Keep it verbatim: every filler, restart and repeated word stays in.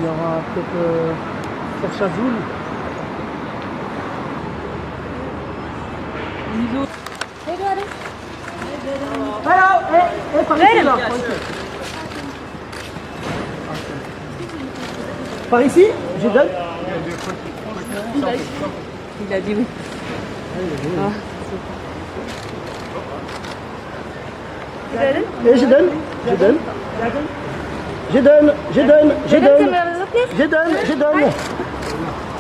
y aura peut-être euh, Serge Azoul. Alors, eh, eh, par ici là, par ici. Par ici, je donne. Il a, il a dit oui. Ah, Et je donne, je donne. Je donne, je donne, je donne. Je donne, je donne.